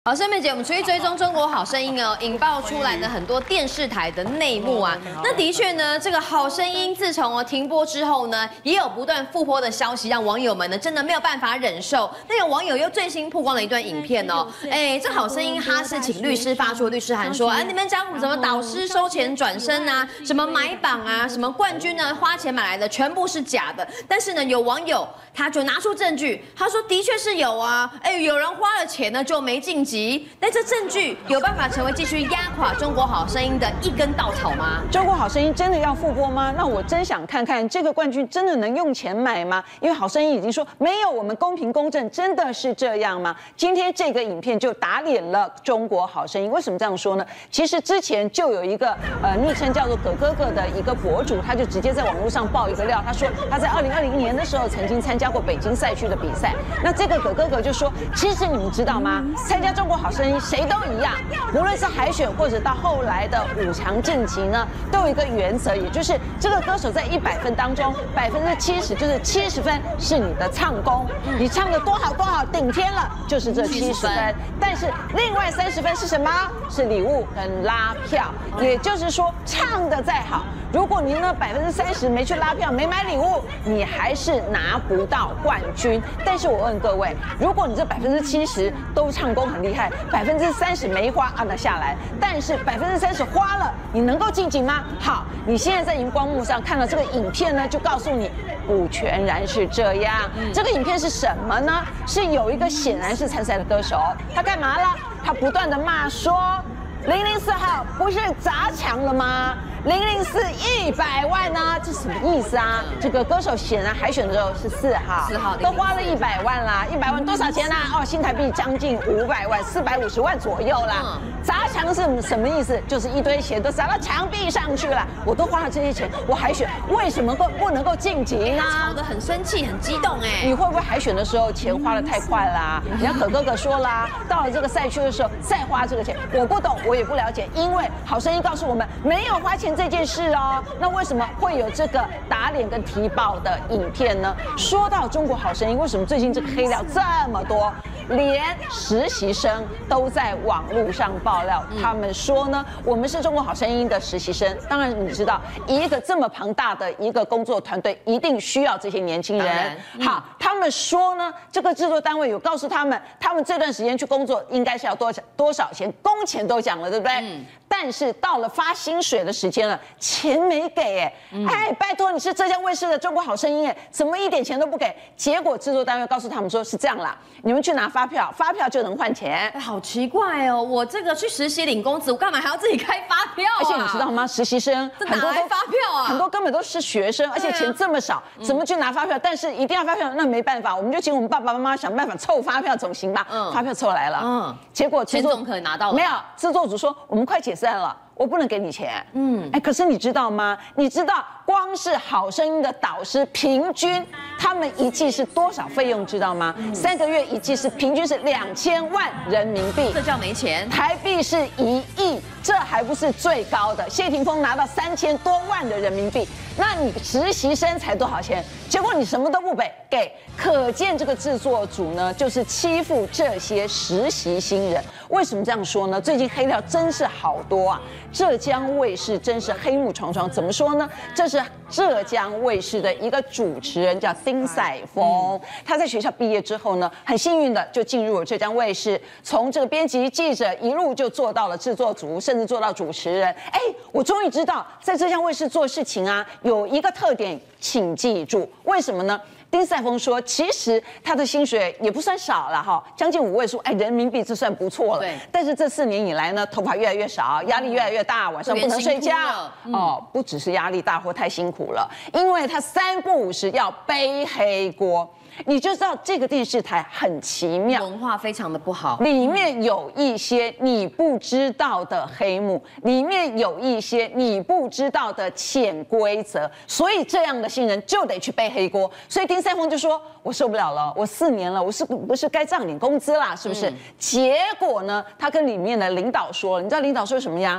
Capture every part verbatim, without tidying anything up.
好，下面节我们持续追踪中国好声音哦，引爆出来的很多电视台的内幕啊。那的确呢，这个好声音自从哦停播之后呢，也有不断复播的消息，让网友们呢真的没有办法忍受。那有网友又最新曝光了一段影片哦，哎，这好声音哈是请律师发出律师函说，哎，你们讲什么导师收钱转身啊，什么买榜啊，什么冠军呢花钱买来的全部是假的。但是呢，有网友他就拿出证据，他说的确是有啊，哎，有人花了钱呢就没晋级。那这证据有办法成为继续压垮中国好声音的一根稻草吗？ 中国好声音真的要复播吗？那我真想看看这个冠军真的能用钱买吗？因为好声音已经说没有我们公平公正，真的是这样吗？今天这个影片就打脸了中国好声音。为什么这样说呢？其实之前就有一个呃昵称叫做葛哥哥的一个博主，他就直接在网络上爆一个料，他说他在二零二零年的时候曾经参加过北京赛区的比赛。那这个葛哥哥就说，其实你们知道吗？参加中国好声音谁都一样，无论是海选或者到后来的五强晋级呢，都有一个原则，也就是这个歌手在一百分当中，百分之七十就是七十分是你的唱功，你唱的多好多好，顶天了，就是这七十分。但是另外三十分是什么？是礼物跟拉票。也就是说，唱的再好，如果您呢百分之三十没去拉票，没买礼物，你还是拿不到冠军。但是我问各位，如果你这百分之七十都唱功很厉害，百分之三十没花按了下来，但是百分之三十花了，你能够晋级吗？好，你现在在荧光幕上看到这个影片呢，就告诉你不全然是这样。这个影片是什么呢？是有一个显然是参赛的歌手，他干嘛了？他不断的骂说，零零四号不是砸墙了吗？零零四一百万呢、啊？这什么意思啊？这个歌手显然海选的时候是四号，四号都花了一百万啦，一百万多少钱啦、啊？哦，新台币将近五百万，四百五十万左右啦。嗯、砸墙是什么意思？就是一堆钱都砸到墙壁上去了。我都花了这些钱，我海选为什么够不能够晋级呢？ 吵得很生气，很激动哎。 你会不会海选的时候钱花得太快啦？人家可哥哥说啦，到了这个赛区的时候再花这个钱，我不懂，我也不了解，因为好声音告诉我们没有花钱这件事哦。那为什么会有这个打脸跟踢爆的影片呢？说到中国好声音，为什么最近这个黑料这么多？连实习生都在网络上爆料，他们说呢，我们是中国好声音的实习生。当然，你知道一个这么庞大的一个工作团队，一定需要这些年轻人。嗯、好，他们说呢，这个制作单位有告诉他们，他们这段时间去工作应该是要多多少钱，工钱都讲了，对不对？嗯、但是到了发薪水的时间了，钱没给哎、嗯，哎，拜托你是浙江卫视的中国好声音哎，怎么一点钱都不给？结果制作单位告诉他们说是这样啦，你们去拿发票，发票就能换钱。 哎，好奇怪哦，我这个去实习领工资，我干嘛还要自己开发票啊？ 而且你知道吗？实习生很多都发票啊， 很多根本都是学生，而且钱这么少，怎么去拿发票？但是一定要发票，那没办法，我们就请我们爸爸妈妈想办法凑发票总行吧？嗯，发票凑来了，嗯，结果钱总可以拿到了。 没有，制作组说我们快解散了。我不能给你钱，嗯，哎，可是你知道吗？你知道光是好声音的导师平均他们一季是多少费用？知道吗？嗯、三个月一季是平均是两千万人民币， 这叫没钱。 台币是一亿，这还不是最高的。谢霆锋拿到三千多万的人民币，那你实习生才多少钱？结果你什么都不给，给，可见这个制作组呢，就是欺负这些实习新人。为什么这样说呢？最近黑料真是好多啊！浙江卫视真是黑幕重重，怎么说呢？这是浙江卫视的一个主持人叫丁赛峰，他在学校毕业之后呢，很幸运的就进入了浙江卫视，从这个编辑、记者一路就做到了制作组，甚至做到主持人。哎，我终于知道，在浙江卫视做事情啊，有一个特点，请记住，为什么呢？丁赛峰说，其实他的薪水也不算少了哈，将近五位数，哎，人民币这算不错了。对。但是这四年以来呢，头发越来越少，压力越来越大，晚上不能睡觉。嗯、哦，不只是压力大或太辛苦了，因为他三不五时要背黑锅。你就知道这个电视台很奇妙， 文化非常的不好， 里面有一些你不知道的黑幕，里面有一些你不知道的潜规则，所以这样的新人就得去背黑锅。所以丁赛峰就说：“我受不了了，我四年了，我是不是该涨点工资啦？是不是？”嗯、结果呢，他跟里面的领导说，你知道领导说什么呀？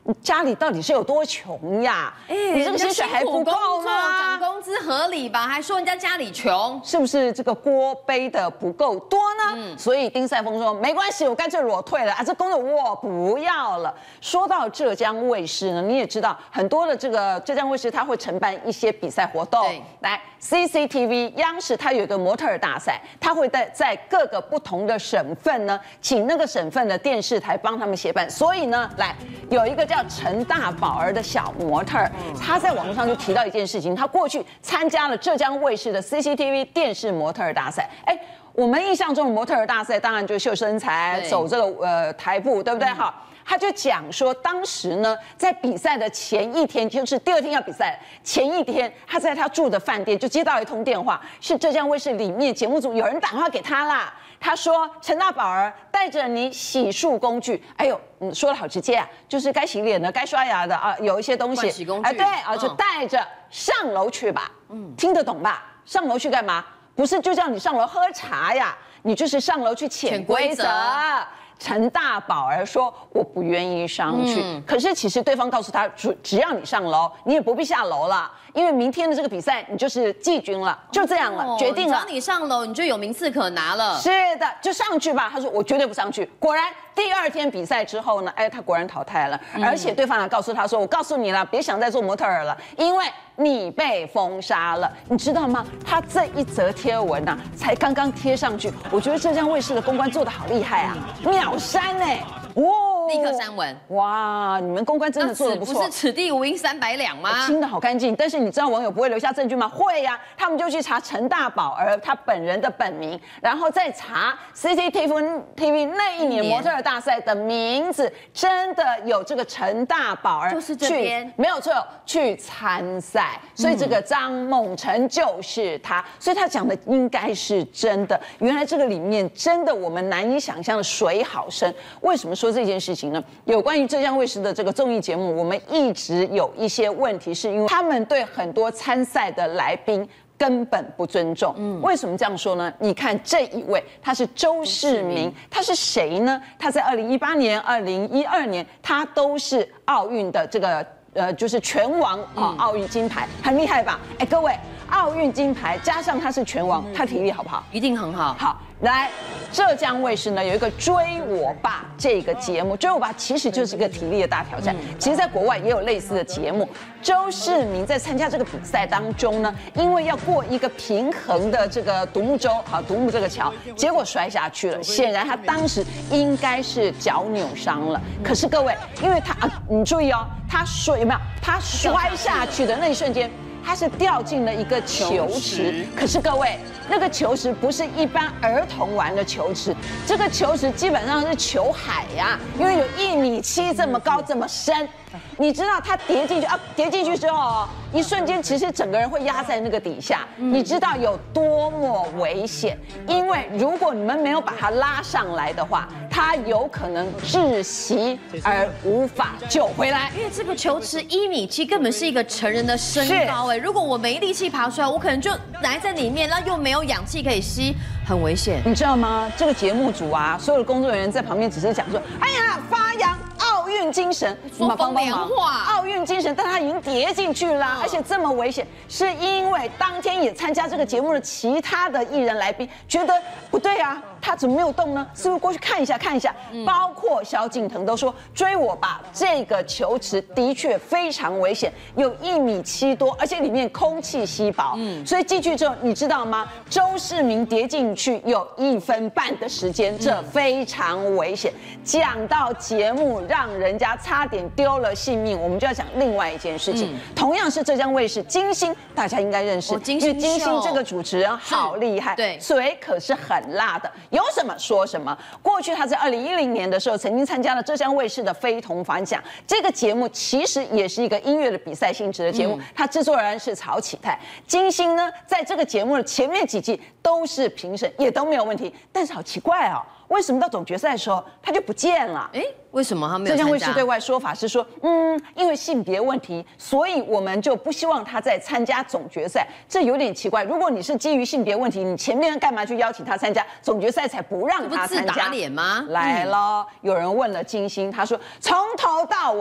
家里到底是有多穷呀？哎，你这个薪水还不够吗？ 涨工资合理吧？还说人家家里穷， 是不是这个锅背的不够多呢？嗯，所以丁赛峰说没关系，我干脆裸退了啊，这工作我不要了。说到浙江卫视呢，你也知道很多的这个浙江卫视它会承办一些比赛活动，来 C C T V 央视它有一个模特儿大赛，它会在在各个不同的省份呢，请那个省份的电视台帮他们协办，所以呢，来有一个叫陈大宝儿的小模特儿，他在网络上就提到一件事情，他过去参加了浙江卫视的 C C T V 电视模特儿大赛，哎。我们印象中的模特儿大赛，当然就是秀身材、走这个呃台步，对不对？哈、嗯，他就讲说，当时呢，在比赛的前一天，就是第二天要比赛前一天，他在他住的饭店就接到一通电话，是浙江卫视里面节目组有人打电话给他啦。他说：“陈大宝儿，带着你洗漱工具，哎呦，嗯，说的好直接啊，就是该洗脸的、该刷牙的啊，有一些东西， 哎， 对啊，就带着上楼去吧。嗯，听得懂吧？上楼去干嘛？不是就叫你上楼喝茶呀，你就是上楼去潜规则。”陈大宝儿说：“我不愿意上去。嗯”可是其实对方告诉他，只只要你上楼，你也不必下楼了，因为明天的这个比赛你就是季军了，就这样了，哦、决定了。 只要你上楼，你就有名次可拿了。 是的，就上去吧。他说：“我绝对不上去。”果然，第二天比赛之后呢，哎，他果然淘汰了。嗯、而且对方还告诉他说：“我告诉你了，别想再做模特儿了，因为你被封杀了。”你知道吗？他这一则贴文呐、啊，才刚刚贴上去，我觉得浙江卫视的公关做得好厉害啊，秒删哎、欸。 哦，立刻删文。 哇，你们公关真的做得不错。 不是此地无银三百两吗？ 清得好干净。但是你知道网友不会留下证据吗？会呀、啊，他们就去查陈大宝儿他本人的本名，然后再查 C C T V 那一年模特儿大赛的名字，真的有这个陈大宝儿， 就是这边没有错，去参赛。所以这个张梦辰就是他，所以他讲的应该是真的。原来这个里面真的我们难以想象的水好深。为什么说这件事情呢？有关于浙江卫视的这个综艺节目，我们一直有一些问题，是因为他们对很多参赛的来宾根本不尊重。嗯，为什么这样说呢？你看这一位，他是周世明，他是谁呢？他在二零一八年、二零一二年，他都是奥运的这个呃，就是拳王啊，奥运金牌，很厉害吧？哎，各位，奥运金牌加上他是拳王，他体力好不好？ 一定很好。 好。来，浙江卫视呢有一个《追我爸》这个节目，《追我爸》其实就是一个体力的大挑战。其实，在国外也有类似的节目。周世明在参加这个比赛当中呢，因为要过一个平衡的这个独木舟，好，独木这个桥，结果摔下去了。显然他当时应该是脚扭伤了。可是各位，因为他啊，你注意哦，他摔有没有？他摔下去的那一瞬间。他是掉进了一个球池，可是各位，那个球池不是一般儿童玩的球池，这个球池基本上是球海呀、啊，因为有一米七这么高这么深。你知道他跌进去啊，跌进去之后哦，一瞬间其实整个人会压在那个底下，你知道有多么危险？因为如果你们没有把他拉上来的话，他有可能窒息而无法救回来。 因为这个球池一米七，根本是一个成人的身高哎，如果我没力气爬出来，我可能就埋在里面，然后又没有氧气可以吸，很危险。 你知道吗？这个节目组啊，所有的工作人员在旁边只是讲说，哎呀，发扬奥运精神， 说风凉话， 奥运精神，但他已经跌进去了，嗯、而且这么危险，是因为当天也参加这个节目的其他的艺人来宾觉得不对啊，他怎么没有动呢？是不是过去看一下看一下？嗯、包括萧敬腾都说，追我吧，这个球池的确非常危险，有一米七多，而且里面空气稀薄，嗯，所以进去之后，你知道吗？周世明跌进去有一分半的时间，这非常危险。讲到节目让人家差点丢了性命，我们就要讲另外一件事情，嗯、同样是浙江卫视金星，大家应该认识， 哦、金因为金星这个主持人好厉害， 对， 嘴可是很辣的，有什么说什么。过去他在二零一零年的时候，曾经参加了浙江卫视的《非同凡响》这个节目，其实也是一个音乐的比赛性质的节目，嗯、他制作人是曹启泰。金星呢，在这个节目的前面几季都是评审，也都没有问题，但是好奇怪哦。为什么到总决赛的时候他就不见了？ 哎，为什么他没有参加？ 浙江卫视对外说法是说，嗯，因为性别问题，所以我们就不希望他再参加总决赛。这有点奇怪。如果你是基于性别问题，你前面干嘛去邀请他参加总决赛，才不让他参加？ 这不自打脸吗？ 来了，有人问了金星，他说从头到尾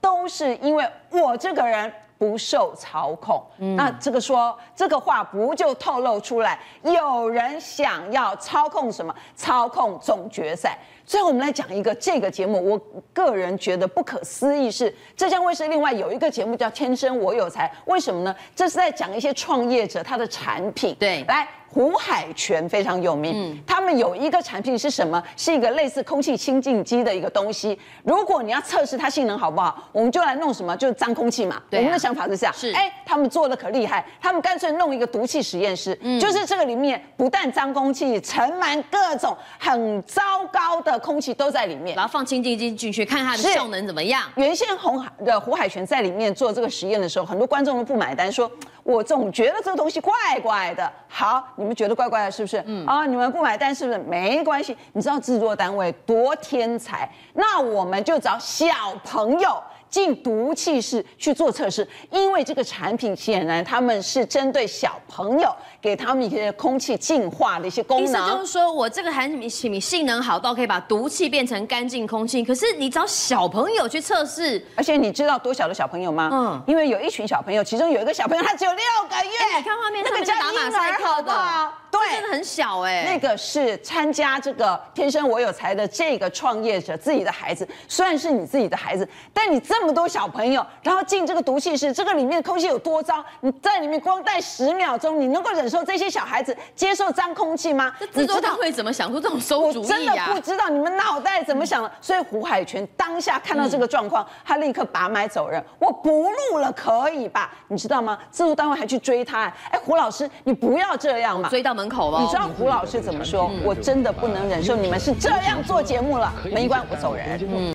都是因为我这个人不受操控。嗯、那这个说这个话不就透露出来，有人想要操控什么？操控总决赛。最后我们来讲一个这个节目，我个人觉得不可思议是，浙江卫视另外有一个节目叫《天生我有才》，为什么呢？这是在讲一些创业者他的产品。 对， 来。胡海泉非常有名，嗯，他们有一个产品是什么？是一个类似空气清净机的一个东西。如果你要测试它性能好不好，我们就来弄什么？就是脏空气嘛。对、啊，我们的想法是这样。是，哎，他们做的可厉害，他们干脆弄一个毒气实验室，嗯、就是这个里面不但脏空气，盛满各种很糟糕的空气都在里面， 然后放清净机进去，看它的效能怎么样。 原先红海的胡海泉在里面做这个实验的时候，很多观众都不买单，说我总觉得这个东西怪怪的。好，你们觉得怪怪的是不是？嗯啊，你们不买单是不是？没关系，你知道制作单位多天才，那我们就找小朋友进毒气室去做测试，因为这个产品显然他们是针对小朋友，给他们一些空气净化的一些功能。 意思就是说我这个产品性能好到可以把毒气变成干净空气，可是你找小朋友去测试， 而且你知道多小的小朋友吗？嗯，因为有一群小朋友，其中有一个小朋友他只有六个月， 欸、你看画面上面打马赛克的，对，真的很小哎、 欸。那个是参加这个天生我有才的这个创业者自己的孩子，虽然是你自己的孩子，但你这么多小朋友，然后进这个毒气室，这个里面的空气有多糟？你在里面光待十秒钟，你能够忍受这些小孩子接受脏空气吗？ 这制作单位怎么想出这种馊主意呀、啊？ 我真的不知道你们脑袋怎么想的。所以胡海泉当下看到这个状况，嗯、他立刻拔麦走人，我不录了，可以吧？你知道吗？制作单位还去追他，哎，胡老师，你不要这样嘛， 追到门口了。 你知道胡老师怎么说？嗯、我真的不能忍受你们是这样做节目了，门一关我走人。嗯。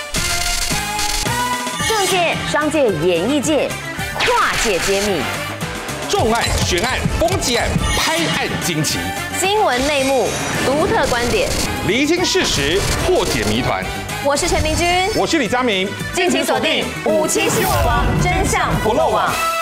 政界、商界、演艺界，跨界揭秘， 重案、悬案、攻击案、拍案惊奇， 新闻内幕、独特观点， 厘清事实，破解谜团。 我是陈明君， 我是李佳明， 敬请锁定五七新闻网，真相不漏网。